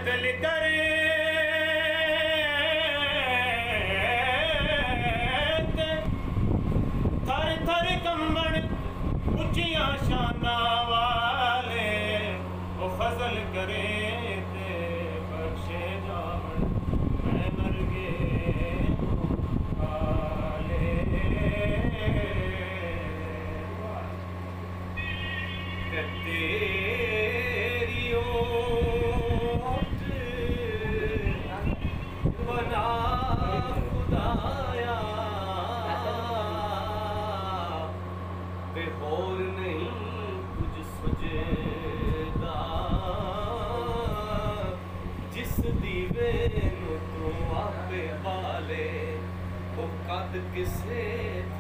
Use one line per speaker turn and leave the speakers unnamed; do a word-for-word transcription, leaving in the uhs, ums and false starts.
दिल करे थर थर कंबन उचिया शाना वाले वो फजल करे ते बख्शे जावन मैं मर गए वाले तेरी ओट बना खुदाया ते होर नहीं कुछ सुझदा जिस दीवे नूं तू आपे बाले वो कद किसे